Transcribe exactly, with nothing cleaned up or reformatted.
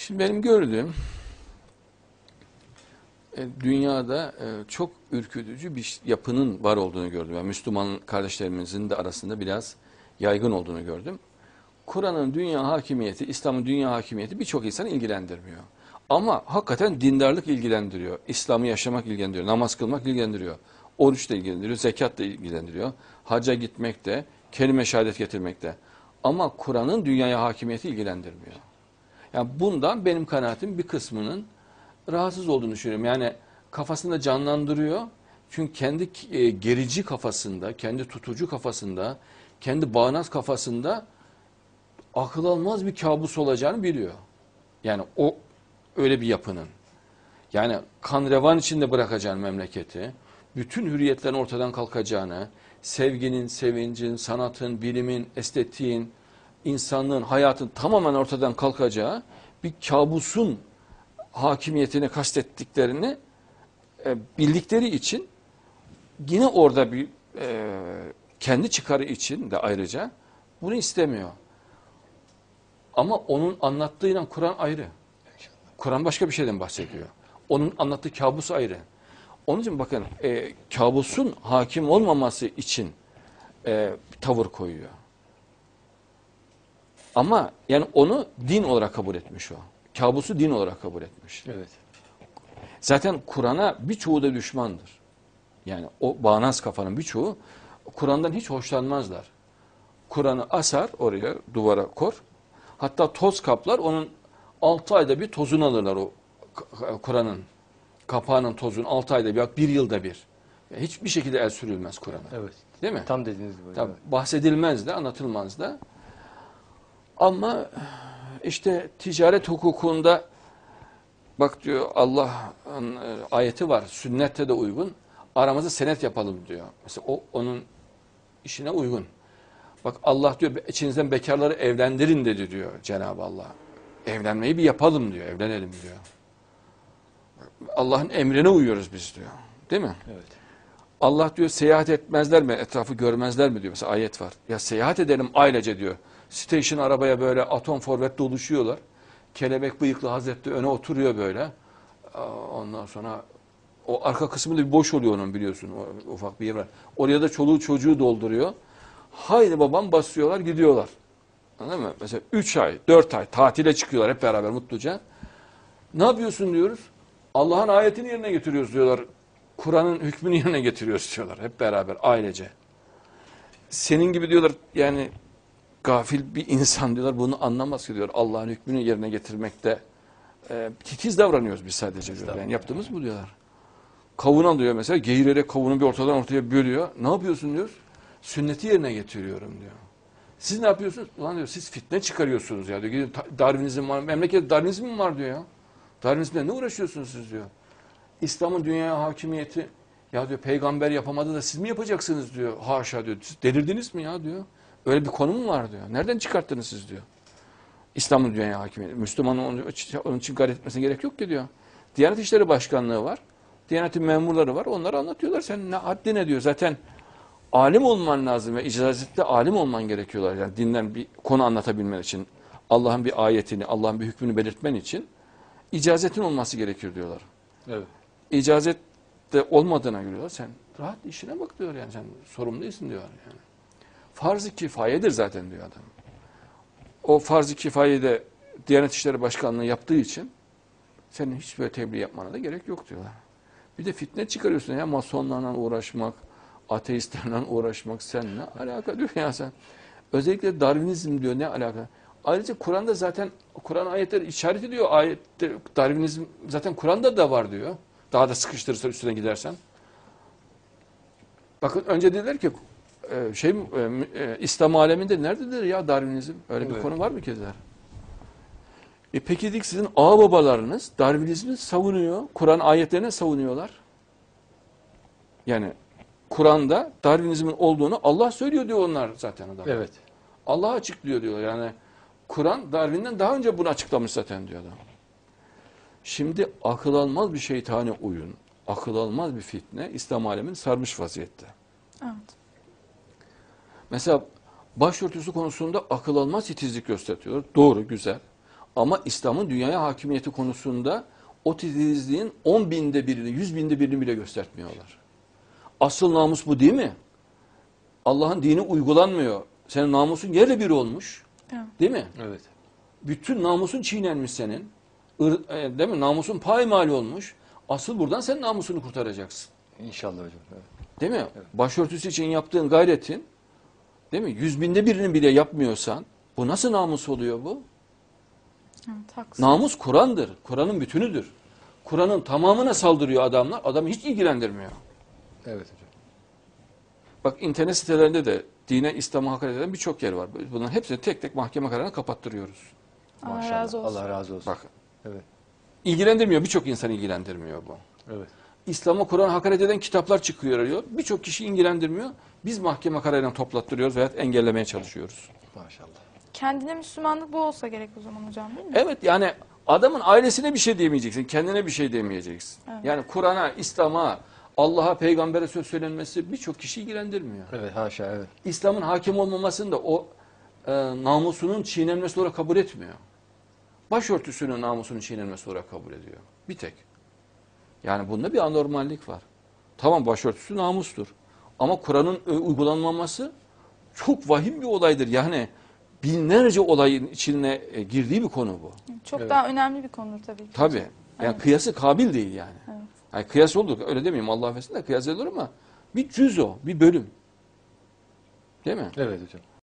Şimdi benim gördüğüm e, dünyada e, çok ürkütücü bir yapının var olduğunu gördüm. Yani Müslüman kardeşlerimizin de arasında biraz yaygın olduğunu gördüm. Kur'an'ın dünya hakimiyeti, İslam'ın dünya hakimiyeti birçok insanı ilgilendirmiyor. Ama hakikaten dindarlık ilgilendiriyor. İslam'ı yaşamak ilgilendiriyor. Namaz kılmak ilgilendiriyor. Oruç da ilgilendiriyor. Zekat da ilgilendiriyor. Hacca gitmek de, kelime şehadet getirmek de. Ama Kur'an'ın dünyaya hakimiyeti ilgilendirmiyor. Yani bundan benim kanaatim bir kısmının rahatsız olduğunu düşünüyorum. Yani kafasında canlandırıyor. Çünkü kendi e, gerici kafasında, kendi tutucu kafasında, kendi bağnaz kafasında akıl almaz bir kabus olacağını biliyor. Yani o öyle bir yapının. Yani kan revan içinde bırakacağını memleketi, bütün hürriyetlerin ortadan kalkacağını, sevginin, sevincin, sanatın, bilimin, estetiğin, insanlığın, hayatın tamamen ortadan kalkacağı bir kabusun hakimiyetini kastettiklerini e, bildikleri için yine orada bir e, kendi çıkarı için de ayrıca bunu istemiyor. Ama onun anlattığıyla Kur'an ayrı. Kur'an başka bir şeyden bahsediyor. Onun anlattığı kabus ayrı. Onun için bakın e, kabusun hakim olmaması için e, tavır koyuyor. Ama yani onu din olarak kabul etmiş o. Kabusu din olarak kabul etmiş. Evet. Zaten Kur'an'a birçoğu da düşmandır. Yani o bağnaz kafanın birçoğu Kur'an'dan hiç hoşlanmazlar. Kur'an'ı asar oraya duvara kor. Hatta toz kaplar onun altı ayda bir tozunu alırlar o Kur'an'ın kapağının tozunu altı ayda bir, bir yılda bir. Yani hiçbir şekilde el sürülmez Kur'an'a. Evet. Değil mi? Tam dediğiniz gibi. Tabii, Evet. bahsedilmez de anlatılmaz da. Ama işte ticaret hukukunda bak diyor Allah'ın ayeti var. Sünnette de uygun. Aramızda senet yapalım diyor. Mesela o onun işine uygun. Bak Allah diyor içinizden bekarları evlendirin dedi diyor Cenab-ı Allah. Evlenmeyi bir yapalım diyor. Evlenelim diyor. Allah'ın emrine uyuyoruz biz diyor. Değil mi? Evet. Allah diyor seyahat etmezler mi? Etrafı görmezler mi diyor. Mesela ayet var. Ya seyahat edelim ailece diyor. Station arabaya böyle atom forvet doluşuyorlar. Kelebek bıyıklı Hazretleri öne oturuyor böyle. Ondan sonra o arka kısmı da bir boş oluyor onun biliyorsun. O, ufak bir yer var. Oraya da çoluğu çocuğu dolduruyor. Haydi babam basıyorlar gidiyorlar. Anladın mı? Mesela üç ay, dört ay tatile çıkıyorlar hep beraber mutluca. Ne yapıyorsun diyoruz. Allah'ın ayetini yerine getiriyoruz diyorlar. Kur'an'ın hükmünü yerine getiriyoruz diyorlar. Hep beraber ailece. Senin gibi diyorlar yani gafil bir insan diyorlar bunu anlamaz ki diyor. Allah'ın hükmünü yerine getirmekte e, titiz davranıyoruz biz sadece diyor. Yani yaptığımız bu diyorlar. Kavun alıyor mesela geğirerek kavunu bir ortadan ortaya bölüyor. Ne yapıyorsun diyoruz. Sünneti yerine getiriyorum diyor. Siz ne yapıyorsunuz? Ulan diyor siz fitne çıkarıyorsunuz ya diyor. Darwinizm var. Memlekette Darwinizm mi var diyor ya. Darwinizmle ne uğraşıyorsunuz siz diyor. İslam'ın dünyaya hakimiyeti ya diyor peygamber yapamadı da siz mi yapacaksınız diyor. Haşa diyor. Siz delirdiniz mi ya diyor. Öyle bir konu mu var diyor. Nereden çıkarttınız siz diyor. İslam'ın dünyaya hakimiyeti. Müslümanın onun, onun için gayret etmesine gerek yok ki diyor. Diyanet İşleri Başkanlığı var. Diyanetin memurları var. Onları anlatıyorlar. Sen ne haddine diyor. Zaten alim olman lazım ve icazette alim olman gerekiyorlar. Yani dinden bir konu anlatabilmen için. Allah'ın bir ayetini, Allah'ın bir hükmünü belirtmen için icazetin olması gerekir diyorlar. Evet. İcazet de olmadığına göre sen rahat işine bak diyor yani sen sorumlu değilsin diyor yani. Farz-ı kifayedir zaten diyor adam. O farz-ı kifayeyi de Diyanet İşleri Başkanlığı yaptığı için senin hiç böyle tebliğ yapmana da gerek yok diyorlar. Bir de fitne çıkarıyorsun ya masonlarla uğraşmak, ateistlerle uğraşmak sen ne alaka diyor ya sen. Özellikle Darwinizm diyor ne alaka. Ayrıca Kur'an'da zaten Kur'an ayetleri işaret ediyor. Ayette Darwinizm zaten Kur'an'da da var diyor. Daha da sıkıştırırsa üstüne gidersen. Bakın önce dediler ki şey İslam aleminde nerededir ya Darwinizm? Öyle bir evet. konu var mı ki dediler. E peki dedik sizin ağababalarınız Darwinizmi savunuyor. Kur'an ayetlerini savunuyorlar. Yani Kur'an'da Darwinizmin olduğunu Allah söylüyor diyor onlar zaten adam. Evet. Allah açıklıyor diyor. Yani Kur'an Darwin'den daha önce bunu açıklamış zaten diyor adam. Şimdi akıl almaz bir şeytani oyun, akıl almaz bir fitne İslam alemini sarmış vaziyette. Evet. Mesela başörtüsü konusunda akıl almaz titizlik gösteriyor. Doğru, güzel. Ama İslam'ın dünyaya hakimiyeti konusunda o titizliğin on binde birini, yüz binde birini bile göstermiyorlar. Asıl namus bu değil mi? Allah'ın dini uygulanmıyor. Senin namusun yerle bir olmuş. Evet. Değil mi? Evet. Bütün namusun çiğnenmiş senin. Ir, e, değil mi? Namusun paymali olmuş. Asıl buradan sen namusunu kurtaracaksın. İnşallah hocam. Evet. Değil mi? Evet. Başörtüsü için yaptığın gayretin, değil mi? Yüz binde birini bile yapmıyorsan, bu nasıl namus oluyor bu? Evet, haklısın. Namus Kur'an'dır. Kur'an'ın bütünüdür. Kur'an'ın tamamına saldırıyor adamlar. Adamı hiç ilgilendirmiyor. Evet hocam. Bak internet sitelerinde de dine, İslam'a hakaret eden birçok yer var. Bunların hepsini tek tek mahkeme kararına kapattırıyoruz. Allah Maşallah. razı olsun. Allah razı olsun. Bakın. Evet. İlgilendirmiyor. Birçok insan ilgilendirmiyor bu. Evet. İslam'a, Kur'an'a hakaret eden kitaplar çıkıyor. Diyor. Birçok kişi ilgilendirmiyor. Biz mahkeme kararıyla toplattırıyoruz veya engellemeye çalışıyoruz. Maşallah. Kendine Müslümanlık bu olsa gerek o zaman hocam, değil mi? Evet, yani adamın ailesine bir şey diyemeyeceksin. Kendine bir şey demeyeceksin. Evet. Yani Kur'an'a, İslam'a, Allah'a, peygambere söz söylenmesi birçok kişi ilgilendirmiyor. Evet, haşa, evet. İslam'ın hakim olmamasını da o e, namusunun çiğnenmesi olarak kabul etmiyor. Başörtüsünün namusunun çiğnenmesi olarak kabul ediyor. Bir tek. Yani bunda bir anormallik var. Tamam, başörtüsü namustur. Ama Kur'an'ın e, uygulanmaması çok vahim bir olaydır. Yani binlerce olayın içine e, girdiği bir konu bu. Çok Evet. daha önemli bir konudur tabii ki. Tabii. hocam. Yani Evet. kıyası kabil değil yani. Evet. Yani kıyas olur. Öyle demeyeyim, Allah affetsin de kıyas edilir ama bir cüz o, bir bölüm. Değil mi? Evet hocam.